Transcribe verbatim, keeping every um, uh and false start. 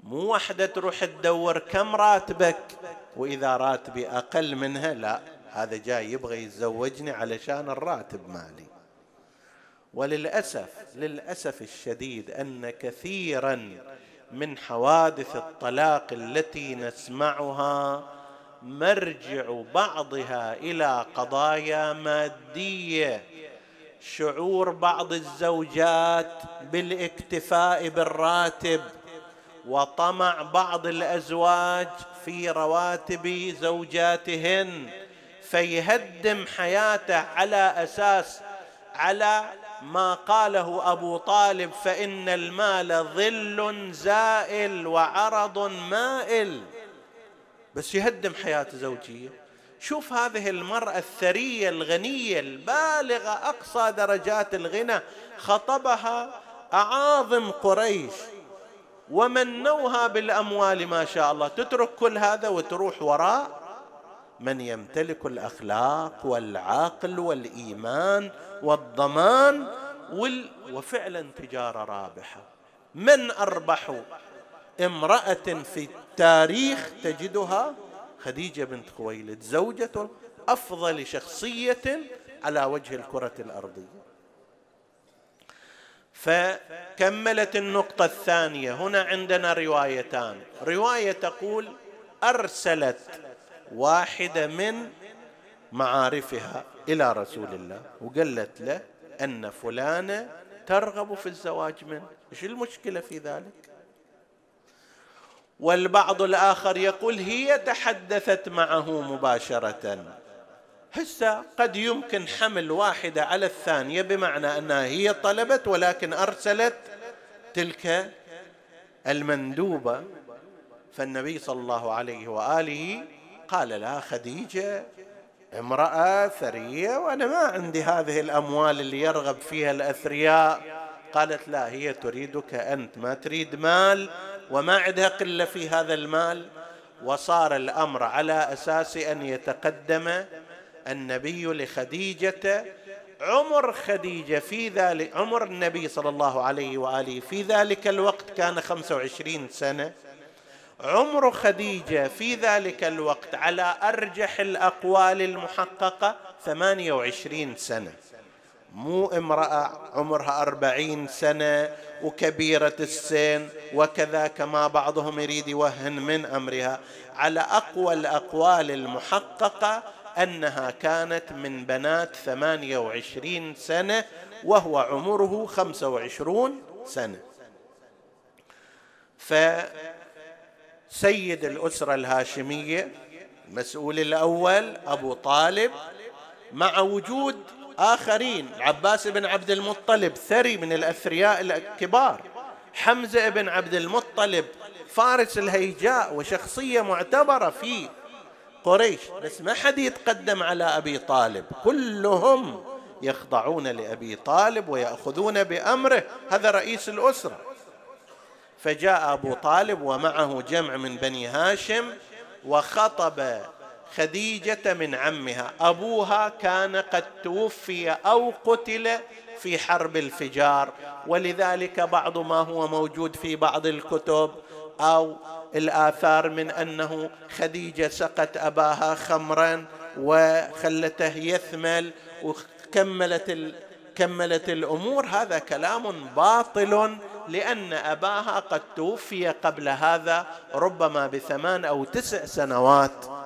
مو واحدة تروح تدور كم راتبك وإذا راتبي أقل منها لا، هذا جاي يبغى يتزوجني علشان الراتب مالي. وللأسف للأسف الشديد أن كثيرا من حوادث الطلاق التي نسمعها مرجع بعضها إلى قضايا مادية، شعور بعض الزوجات بالاكتفاء بالراتب، وطمع بعض الأزواج في رواتب زوجاتهن، فيهدم حياته على أساس على ما قاله أبو طالب: فإن المال ظل زائل وعرض مائل. بس يهدم حياة زوجية. شوف هذه المرأة الثرية الغنية البالغة أقصى درجات الغنى، خطبها أعاظم قريش ومنوها بالأموال ما شاء الله، تترك كل هذا وتروح وراء من يمتلك الأخلاق والعقل والإيمان والضمان وال... وفعلا تجارة رابحة. من أربح امرأة في التاريخ تجدها خديجة بنت خويلد، زوجة أفضل شخصية على وجه الكرة الأرضية. فكملت النقطة الثانية. هنا عندنا روايتان، رواية تقول أرسلت واحدة من معارفها إلى رسول الله وقالت له أن فلانة ترغب في الزواج منه، إيش المشكلة في ذلك؟ والبعض الآخر يقول هي تحدثت معه مباشرة. هسه قد يمكن حمل واحدة على الثانية، بمعنى أنها هي طلبت ولكن أرسلت تلك المندوبة. فالنبي صلى الله عليه وآله قال لها: خديجة امرأة ثرية وأنا ما عندي هذه الأموال اللي يرغب فيها الأثرياء. قالت: لا، هي تريدك أنت، ما تريد مال وما عندها قلة في هذا المال. وصار الأمر على أساس أن يتقدم النبي لخديجة. عمر خديجة في ذلك، عمر النبي صلى الله عليه وآله في ذلك الوقت كان خمسة وعشرين سنة. عمر خديجة في ذلك الوقت على أرجح الأقوال المحققة ثمانية وعشرين سنة، مو امرأة عمرها أربعين سنة وكبيرة السن وكذا كما بعضهم يريد يوهن من أمرها. على أقوى الأقوال المحققة أنها كانت من بنات ثمانية وعشرين سنة وهو عمره خمسة وعشرين سنة. فسيد الأسرة الهاشمية المسؤول الأول أبو طالب، مع وجود آخرين، العباس بن عبد المطلب ثري من الأثرياء الكبار، حمزة بن عبد المطلب فارس الهيجاء وشخصية معتبرة في قريش، بس ما حد يتقدم على أبي طالب، كلهم يخضعون لأبي طالب ويأخذون بأمره، هذا رئيس الأسرة. فجاء أبو طالب ومعه جمع من بني هاشم وخطب خديجة من عمها. أبوها كان قد توفي أو قتل في حرب الفجار، ولذلك بعض ما هو موجود في بعض الكتب أو الآثار من أنه خديجة سقت أباها خمرا وخلته يثمل وكملت كملت الأمور، هذا كلام باطل، لأن أباها قد توفي قبل هذا ربما بثمان أو تسع سنوات.